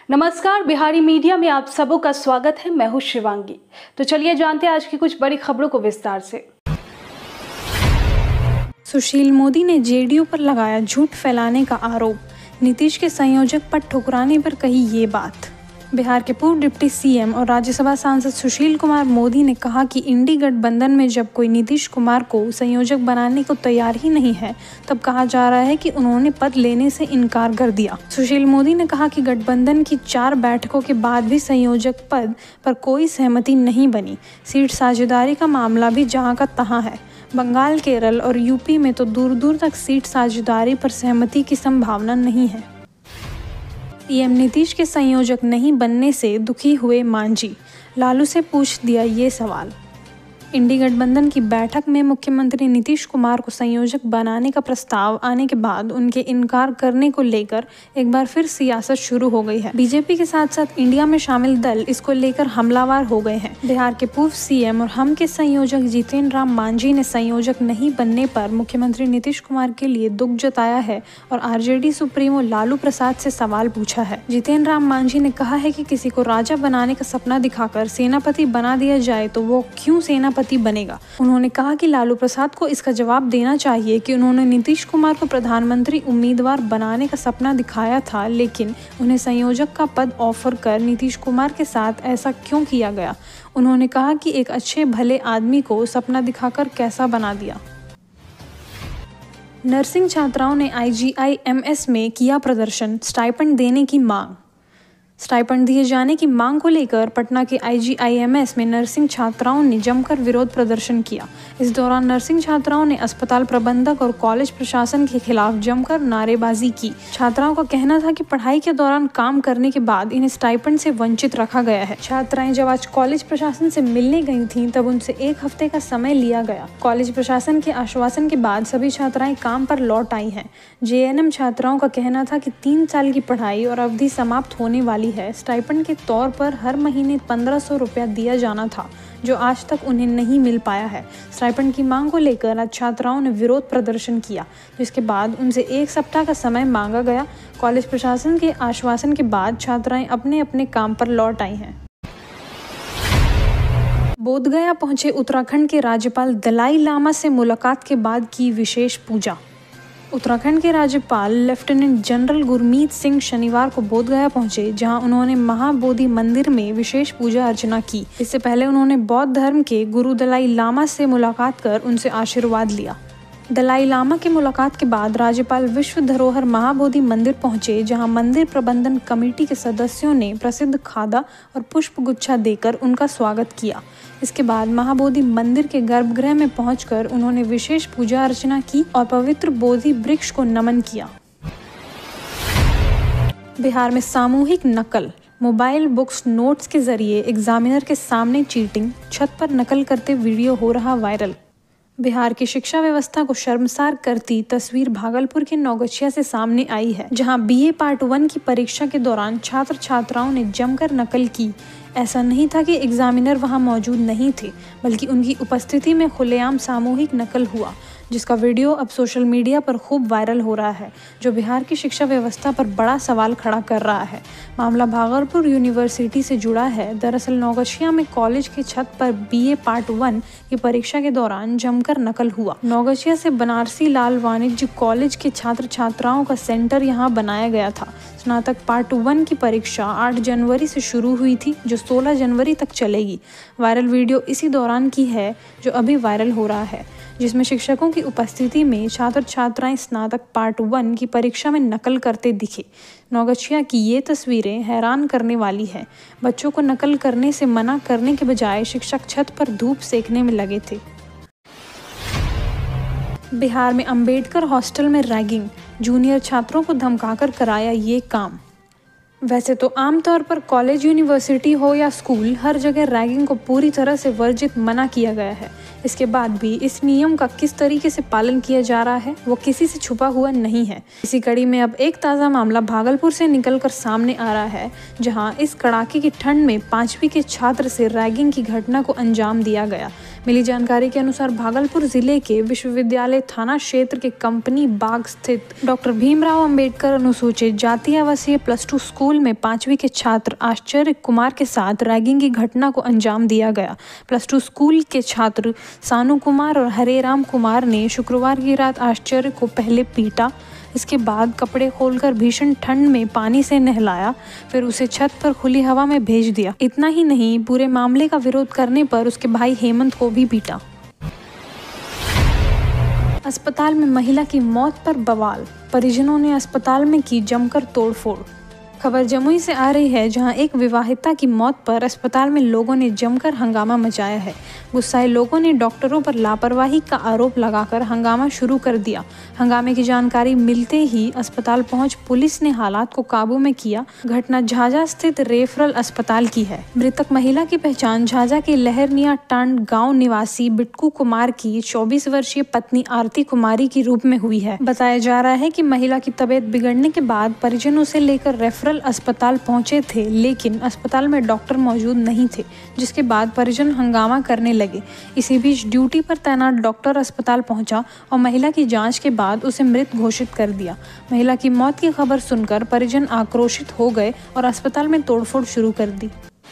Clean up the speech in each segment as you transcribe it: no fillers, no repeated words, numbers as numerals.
नमस्कार, बिहारी मीडिया में आप सबों का स्वागत है। मैं हूं शिवांगी। तो चलिए जानते हैं आज की कुछ बड़ी खबरों को विस्तार से। सुशील मोदी ने जेडीयू पर लगाया झूठ फैलाने का आरोप। नीतीश के संयोजक पद ठुकराने पर कही ये बात। बिहार के पूर्व डिप्टी सीएम और राज्यसभा सांसद सुशील कुमार मोदी ने कहा कि इंडी गठबंधन में जब कोई नीतीश कुमार को संयोजक बनाने को तैयार ही नहीं है, तब कहा जा रहा है कि उन्होंने पद लेने से इनकार कर दिया। सुशील मोदी ने कहा कि गठबंधन की 4 बैठकों के बाद भी संयोजक पद पर कोई सहमति नहीं बनी। सीट साझेदारी का मामला भी जहां का तहां है। बंगाल, केरल और यूपी में तो दूर दूर तक सीट साझेदारी पर सहमति की संभावना नहीं है। सीएम नीतीश के संयोजक नहीं बनने से दुखी हुए मांझी। लालू से पूछ दिया ये सवाल। इंडी गठबंधन की बैठक में मुख्यमंत्री नीतीश कुमार को संयोजक बनाने का प्रस्ताव आने के बाद उनके इनकार करने को लेकर एक बार फिर सियासत शुरू हो गई है। बीजेपी के साथ साथ इंडिया में शामिल दल इसको लेकर हमलावर हो गए हैं। बिहार के पूर्व सीएम और हम के संयोजक जितेंद्र राम मांझी ने संयोजक नहीं बनने पर मुख्यमंत्री नीतीश कुमार के लिए दुख जताया है और आरजेडी सुप्रीमो लालू प्रसाद से सवाल पूछा है। जितेंद्र राम मांझी ने कहा है कि किसी को राजा बनाने का सपना दिखाकर सेनापति बना दिया जाए तो वो क्यों सेनापति बनेगा। उन्होंने कहा कि लालू प्रसाद को इसका जवाब देना चाहिए कि उन्होंने नीतीश कुमार को प्रधानमंत्री उम्मीदवार बनाने का सपना दिखाया था, लेकिन उन्हें संयोजक का पद ऑफर कर नीतीश कुमार के साथ ऐसा क्यों किया गया। उन्होंने कहा कि एक अच्छे भले आदमी को सपना दिखाकर कैसा बना दिया। नर्सिंग छात्राओं ने IGI-MS में किया प्रदर्शन, स्टाइपेंड देने की मांग। स्टाइपेंड दिए जाने की मांग को लेकर पटना के IGI-MS में नर्सिंग छात्राओं ने जमकर विरोध प्रदर्शन किया। इस दौरान नर्सिंग छात्राओं ने अस्पताल प्रबंधक और कॉलेज प्रशासन के खिलाफ जमकर नारेबाजी की। छात्राओं का कहना था कि पढ़ाई के दौरान काम करने के बाद इन्हें स्टाइपेंड से वंचित रखा गया है। छात्राएं जब आज कॉलेज प्रशासन से मिलने गई थीं, तब उनसे 1 हफ्ते का समय लिया गया। कॉलेज प्रशासन के आश्वासन के बाद सभी छात्राएं काम पर लौट आई हैं। JNM छात्राओं का कहना था कि 3 साल की पढ़ाई और अवधि समाप्त होने वाली है। स्टाइपेंड के तौर पर हर महीने 1500 रुपया दिया जाना था, जो आज तक उन्हें नहीं मिल पाया है। स्टाइपेंड की मांग को लेकर आज छात्राओं ने विरोध प्रदर्शन किया, जिसके बाद उनसे 1 सप्ताह का समय मांगा गया। कॉलेज प्रशासन के आश्वासन के बाद छात्राएं अपने अपने काम पर लौट आई हैं। बोधगया पहुंचे उत्तराखंड के राज्यपाल दलाई लामा से मुलाकात के बाद की विशेष पूजा। उत्तराखंड के राज्यपाल लेफ्टिनेंट जनरल गुरमीत सिंह शनिवार को बोधगया पहुंचे, जहां उन्होंने महाबोधि मंदिर में विशेष पूजा अर्चना की। इससे पहले उन्होंने बौद्ध धर्म के गुरु दलाई लामा से मुलाकात कर उनसे आशीर्वाद लिया। दलाई लामा की मुलाकात के बाद राज्यपाल विश्व धरोहर महाबोधि मंदिर पहुंचे, जहां मंदिर प्रबंधन कमेटी के सदस्यों ने प्रसिद्ध खादा और पुष्प गुच्छा देकर उनका स्वागत किया। इसके बाद महाबोधि मंदिर के गर्भगृह में पहुंचकर उन्होंने विशेष पूजा अर्चना की और पवित्र बोधि वृक्ष को नमन किया। बिहार में सामूहिक नकल, मोबाइल बुक्स नोट्स के जरिए एग्जामिनर के सामने चीटिंग, छत पर नकल करते वीडियो हो रहा वायरल। बिहार की शिक्षा व्यवस्था को शर्मसार करती तस्वीर भागलपुर के नौगछिया से सामने आई है, जहां BA पार्ट 1 की परीक्षा के दौरान छात्र छात्राओं ने जमकर नकल की। ऐसा नहीं था कि एग्जामिनर वहां मौजूद नहीं थे, बल्कि उनकी उपस्थिति में खुलेआम सामूहिक नकल हुआ, जिसका वीडियो अब सोशल मीडिया पर खूब वायरल हो रहा है, जो बिहार की शिक्षा व्यवस्था पर बड़ा सवाल खड़ा कर रहा है। मामला भागलपुर यूनिवर्सिटी से जुड़ा है। दरअसल नौगछिया में कॉलेज की छत पर BA पार्ट 1 की परीक्षा के दौरान जमकर नकल हुआ। नौगछिया से बनारसी लाल वाणिज्य कॉलेज के छात्र छात्राओं का सेंटर यहाँ बनाया गया था। स्नातक पार्ट 1 की परीक्षा 8 जनवरी से शुरू हुई थी, जो 16 जनवरी तक चलेगी। वायरल वीडियो इसी दौरान की है जो अभी वायरल हो रहा है, जिसमें शिक्षकों की उपस्थिति में छात्र छात्राएं स्नातक पार्ट 1 की परीक्षा में नकल करते दिखे। नौगछिया की ये तस्वीरें हैरान करने वाली है। बच्चों को नकल करने से मना करने के बजाय शिक्षक छत पर धूप सेकने में लगे थे। बिहार में अंबेडकर हॉस्टल में रैगिंग, जूनियर छात्रों को धमकाकर कराया ये काम। वैसे तो आमतौर पर कॉलेज, यूनिवर्सिटी हो या स्कूल, हर जगह रैगिंग को पूरी तरह से वर्जित मना किया गया है। इसके बाद भी इस नियम का किस तरीके से पालन किया जा रहा है, वो किसी से छुपा हुआ नहीं है। इसी कड़ी में अब एक ताज़ा मामला भागलपुर से निकलकर सामने आ रहा है, जहां इस कड़ाके की ठंड में 5वीं के छात्र से रैगिंग की घटना को अंजाम दिया गया। मिली जानकारी के अनुसार भागलपुर जिले के विश्वविद्यालय थाना क्षेत्र के कंपनी बाग स्थित डॉक्टर भीमराव अंबेडकर अनुसूचित जाति आवासीय +2 स्कूल में 5वीं के छात्र आश्चर्य कुमार के साथ रैगिंग की घटना को अंजाम दिया गया। +2 स्कूल के छात्र सानू कुमार और हरेराम कुमार ने शुक्रवार की रात आश्चर्य को पहले पीटा, इसके बाद कपड़े खोलकर भीषण ठंड में पानी से नहलाया, फिर उसे छत पर खुली हवा में भेज दिया। इतना ही नहीं, पूरे मामले का विरोध करने पर उसके भाई हेमंत को भी पीटा। अस्पताल में महिला की मौत पर बवाल, परिजनों ने अस्पताल में की जमकर तोड़फोड़। खबर जमुई से आ रही है, जहां एक विवाहिता की मौत पर अस्पताल में लोगों ने जमकर हंगामा मचाया है। गुस्साए लोगों ने डॉक्टरों पर लापरवाही का आरोप लगाकर हंगामा शुरू कर दिया। हंगामे की जानकारी मिलते ही अस्पताल पहुंच पुलिस ने हालात को काबू में किया। घटना झाझा स्थित रेफरल अस्पताल की है। मृतक महिला की पहचान झाझा के लहरनिया टांड गाँव निवासी बिट्टू कुमार की 24 वर्षीय पत्नी आरती कुमारी के रूप में हुई है। बताया जा रहा है कि महिला की तबीयत बिगड़ने के बाद परिजन उसे लेकर रेफरल अस्पताल पहुंचे थे, लेकिन अस्पताल में डॉक्टर मौजूद नहीं थे, जिसके बाद परिजन हंगामा करने लगे। इसी बीच ड्यूटी पर तैनात डॉक्टर अस्पताल पहुंचा और महिला की जांच के बाद उसे मृत घोषित कर दिया। महिला की मौत की खबर सुनकर परिजन आक्रोशित हो गए और अस्पताल में तोड़फोड़ शुरू कर दी।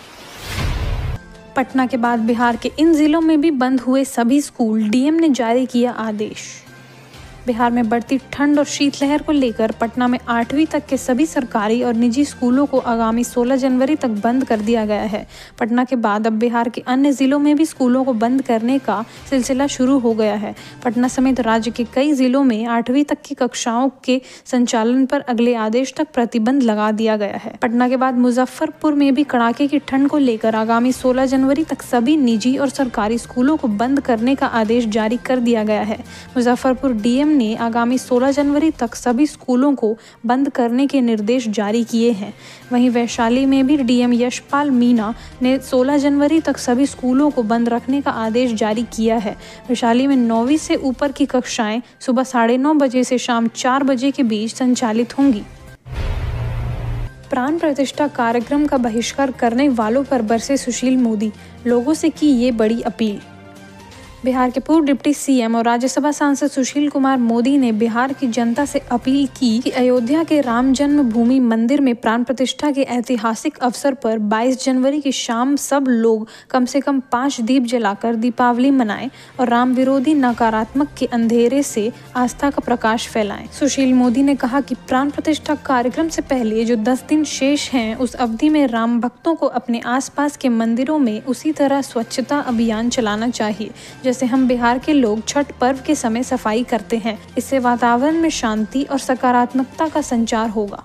पटना के बाद बिहार के इन जिलों में भी बंद हुए सभी स्कूल, डीएम ने जारी किया आदेश। बिहार में बढ़ती ठंड और शीतलहर को लेकर पटना में 8वीं तक के सभी सरकारी और निजी स्कूलों को आगामी 16 जनवरी तक बंद कर दिया गया है। पटना के बाद अब बिहार के अन्य जिलों में भी स्कूलों को बंद करने का सिलसिला शुरू हो गया है। पटना समेत राज्य के कई जिलों में 8वीं तक की कक्षाओं के संचालन पर अगले आदेश तक प्रतिबंध लगा दिया गया है। पटना के बाद मुजफ्फरपुर में भी कड़ाके की ठंड को लेकर आगामी 16 जनवरी तक सभी निजी और सरकारी स्कूलों को बंद करने का आदेश जारी कर दिया गया है। मुजफ्फरपुर डीएम ने आगामी 16 जनवरी तक सभी स्कूलों को बंद करने के निर्देश जारी किए हैं। वहीं वैशाली में भी डीएम यशपाल मीणा ने 16 जनवरी तक सभी स्कूलों को बंद रखने का आदेश जारी किया है। वैशाली में 9वीं से ऊपर की कक्षाएं सुबह 9:30 बजे से शाम 4 बजे के बीच संचालित होंगी। प्राण प्रतिष्ठा कार्यक्रम का बहिष्कार करने वालों पर बरसे सुशील मोदी, लोगों से की ये बड़ी अपील। बिहार के पूर्व डिप्टी सीएम और राज्यसभा सांसद सुशील कुमार मोदी ने बिहार की जनता से अपील की कि अयोध्या के राम जन्मभूमि मंदिर में प्राण प्रतिष्ठा के ऐतिहासिक अवसर पर 22 जनवरी की शाम सब लोग कम से कम 5 दीप जलाकर दीपावली मनाएं और राम विरोधी नकारात्मक के अंधेरे से आस्था का प्रकाश फैलाएं। सुशील मोदी ने कहा कि प्राण प्रतिष्ठा कार्यक्रम से पहले जो 10 दिन शेष हैं, उस अवधि में राम भक्तों को अपने आसपास के मंदिरों में उसी तरह स्वच्छता अभियान चलाना चाहिए जैसे हम बिहार के लोग छठ पर्व के समय सफाई करते हैं। इससे वातावरण में शांति और सकारात्मकता का संचार होगा।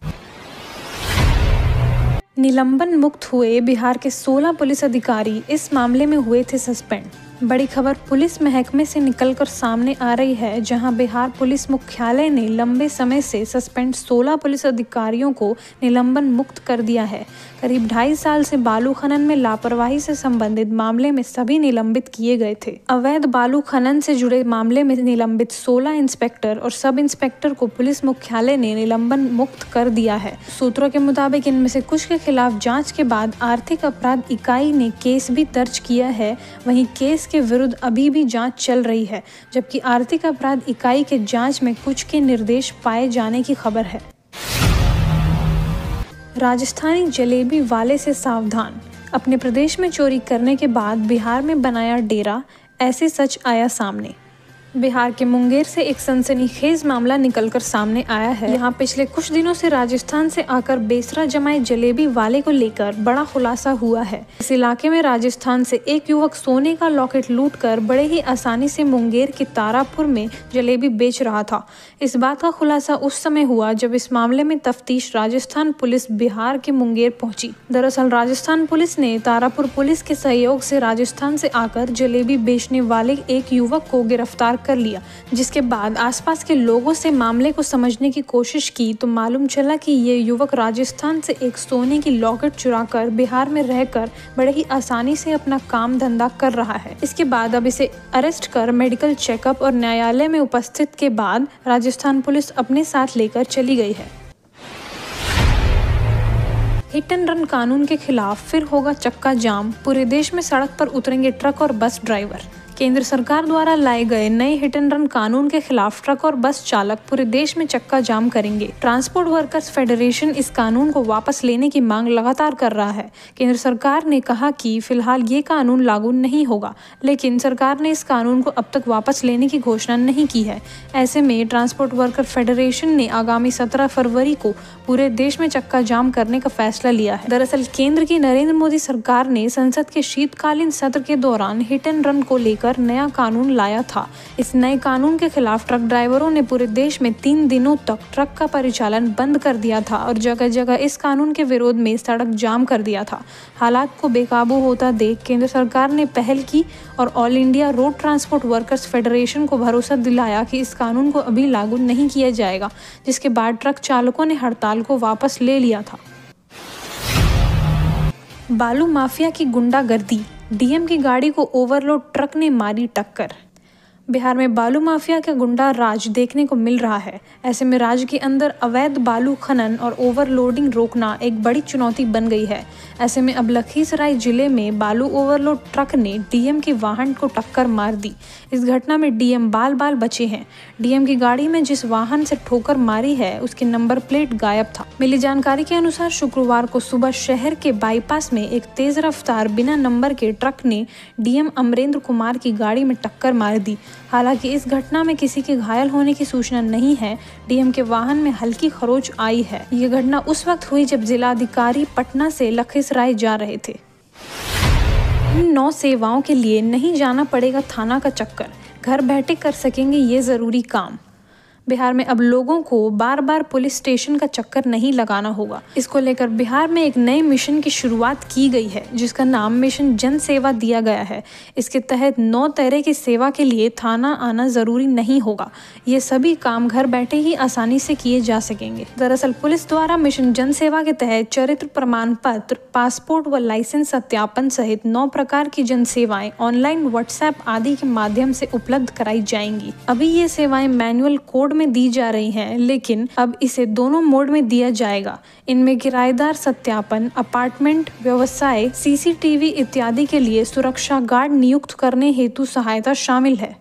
निलंबन मुक्त हुए बिहार के 16 पुलिस अधिकारी, इस मामले में हुए थे सस्पेंड। बड़ी खबर पुलिस महकमे से निकलकर सामने आ रही है, जहां बिहार पुलिस मुख्यालय ने लंबे समय से सस्पेंड 16 पुलिस अधिकारियों को निलंबन मुक्त कर दिया है। करीब 2.5 साल से बालू खनन में लापरवाही से संबंधित मामले में सभी निलंबित किए गए थे। अवैध बालू खनन से जुड़े मामले में निलंबित 16 इंस्पेक्टर और सब इंस्पेक्टर को पुलिस मुख्यालय ने निलंबन मुक्त कर दिया है। सूत्रों के मुताबिक इनमें से कुछ के खिलाफ जाँच के बाद आर्थिक अपराध इकाई ने केस भी दर्ज किया है। वहीं केस के विरुद्ध अभी भी जांच चल रही है, जबकि आर्थिक अपराध इकाई के जांच में कुछ के निर्देश पाए जाने की खबर है। राजस्थानी जलेबी वाले से सावधान, अपने प्रदेश में चोरी करने के बाद बिहार में बनाया डेरा, ऐसे सच आया सामने। बिहार के मुंगेर से एक सनसनीखेज मामला निकलकर सामने आया है। यहाँ पिछले कुछ दिनों से राजस्थान से आकर बेसरा जमाए जलेबी वाले को लेकर बड़ा खुलासा हुआ है। इस इलाके में राजस्थान से एक युवक सोने का लॉकेट लूटकर बड़े ही आसानी से मुंगेर के तारापुर में जलेबी बेच रहा था। इस बात का खुलासा उस समय हुआ जब इस मामले में तफ्तीश राजस्थान पुलिस बिहार के मुंगेर पहुंची। दरअसल राजस्थान पुलिस ने तारापुर पुलिस के सहयोग से राजस्थान से आकर जलेबी बेचने वाले एक युवक को गिरफ्तार कर लिया, जिसके बाद आसपास के लोगों से मामले को समझने की कोशिश की तो मालूम चला कि ये युवक राजस्थान से एक सोने की लॉकेट चुराकर बिहार में रहकर बड़े ही आसानी से अपना काम धंधा कर रहा है। इसके बाद अब इसे अरेस्ट कर मेडिकल चेकअप और न्यायालय में उपस्थित के बाद राजस्थान पुलिस अपने साथ लेकर चली गई है। हिट एंड रन कानून के खिलाफ फिर होगा चक्का जाम, पूरे देश में सड़क पर उतरेंगे ट्रक और बस ड्राइवर। केंद्र सरकार द्वारा लाए गए नए हिट एंड रन कानून के खिलाफ ट्रक और बस चालक पूरे देश में चक्का जाम करेंगे। ट्रांसपोर्ट वर्कर्स फेडरेशन इस कानून को वापस लेने की मांग लगातार कर रहा है। केंद्र सरकार ने कहा कि फिलहाल ये कानून लागू नहीं होगा, लेकिन सरकार ने इस कानून को अब तक वापस लेने की घोषणा नहीं की है। ऐसे में ट्रांसपोर्ट वर्कर फेडरेशन ने आगामी 17 फरवरी को पूरे देश में चक्का जाम करने का फैसला लिया है। दरअसल केंद्र की नरेंद्र मोदी सरकार ने संसद के शीतकालीन सत्र के दौरान हिट एंड रन को लेकर नया कानून लाया था। इस नए कानून के खिलाफ ट्रक ड्राइवरों ने पूरे देश में 3 दिनों तक ट्रक का परिचालन बंद कर दिया था और जगह जगह इस कानून के विरोध में सड़क जाम कर दिया था। हालात को बेकाबू होता देख केंद्र सरकार ने पहल की और all India road transport workers federation को भरोसा दिलाया कि इस कानून को अभी लागू नहीं किया जाएगा, जिसके बाद ट्रक चालकों ने हड़ताल को वापस ले लिया था। बालू माफिया की गुंडागर्दी, डीएम की गाड़ी को ओवरलोड ट्रक ने मारी टक्कर। बिहार में बालू माफिया का गुंडा राज देखने को मिल रहा है। ऐसे में राज्य के अंदर अवैध बालू खनन और ओवरलोडिंग रोकना एक बड़ी चुनौती बन गई है। ऐसे में अब लखीसराय जिले में बालू ओवरलोड ट्रक ने डीएम के वाहन को टक्कर मार दी। इस घटना में डीएम बाल बाल बचे हैं। डीएम की गाड़ी में जिस वाहन से ठोकर मारी है उसकी नंबर प्लेट गायब था। मिली जानकारी के अनुसार शुक्रवार को सुबह शहर के बाईपास में एक तेज रफ्तार बिना नंबर के ट्रक ने डीएम अमरेंद्र कुमार की गाड़ी में टक्कर मार दी। हालांकि इस घटना में किसी के घायल होने की सूचना नहीं है। डीएम के वाहन में हल्की खरोंच आई है। ये घटना उस वक्त हुई जब जिलाधिकारी पटना से लखीसराय जा रहे थे। इन 9 सेवाओं के लिए नहीं जाना पड़ेगा थाना का चक्कर, घर बैठे कर सकेंगे ये जरूरी काम। बिहार में अब लोगों को बार बार पुलिस स्टेशन का चक्कर नहीं लगाना होगा। इसको लेकर बिहार में एक नए मिशन की शुरुआत की गई है, जिसका नाम मिशन जन सेवा दिया गया है। इसके तहत 9 तरह की सेवा के लिए थाना आना जरूरी नहीं होगा। ये सभी काम घर बैठे ही आसानी से किए जा सकेंगे। दरअसल पुलिस द्वारा मिशन जन सेवा के तहत चरित्र प्रमाण पत्र, पासपोर्ट व लाइसेंस सत्यापन सहित 9 प्रकार की जन सेवाएं ऑनलाइन, व्हाट्सएप आदि के माध्यम से उपलब्ध कराई जाएंगी। अभी ये सेवाएं मैनुअल कोड में दी जा रही हैं, लेकिन अब इसे दोनों मोड में दिया जाएगा। इनमें किराएदार सत्यापन, अपार्टमेंट व्यवसाय, सीसीटीवी इत्यादि के लिए सुरक्षा गार्ड नियुक्त करने हेतु सहायता शामिल है।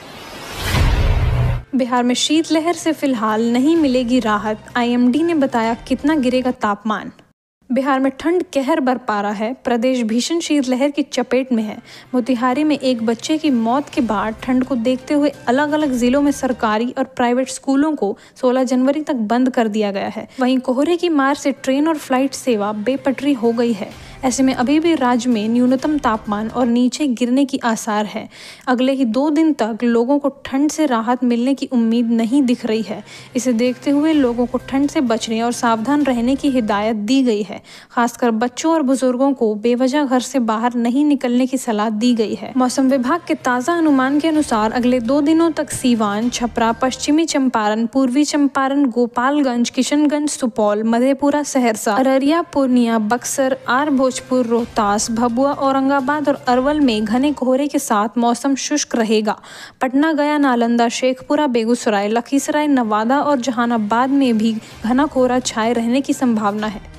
बिहार में शीतलहर से फिलहाल नहीं मिलेगी राहत, आईएमडी ने बताया कितना गिरेगा तापमान। बिहार में ठंड कहर बरपा रहा है। प्रदेश भीषण शीतलहर की चपेट में है। मोतिहारी में एक बच्चे की मौत के बाद ठंड को देखते हुए अलग अलग जिलों में सरकारी और प्राइवेट स्कूलों को 16 जनवरी तक बंद कर दिया गया है। वहीं कोहरे की मार से ट्रेन और फ्लाइट सेवा बेपटरी हो गई है। ऐसे में अभी भी राज्य में न्यूनतम तापमान और नीचे गिरने की आसार है। अगले ही 2 दिन तक लोगों को ठंड से राहत मिलने की उम्मीद नहीं दिख रही है। इसे देखते हुए लोगों को ठंड से बचने और सावधान रहने की हिदायत दी गई है। खासकर बच्चों और बुजुर्गों को बेवजह घर से बाहर नहीं निकलने की सलाह दी गई है। मौसम विभाग के ताज़ा अनुमान के अनुसार अगले 2 दिनों तक सीवान, छपरा, पश्चिमी चंपारण, पूर्वी चंपारण, गोपालगंज, किशनगंज, सुपौल, मधेपुरा, सहरसा, अररिया, पूर्णिया, बक्सर, आर भोजपुर, रोहतास, भभुआ, औरंगाबाद और अरवल में घने कोहरे के साथ मौसम शुष्क रहेगा। पटना, गया, नालंदा, शेखपुरा, बेगूसराय, लखीसराय, नवादा और जहानाबाद में भी घना कोहरा छाए रहने की संभावना है।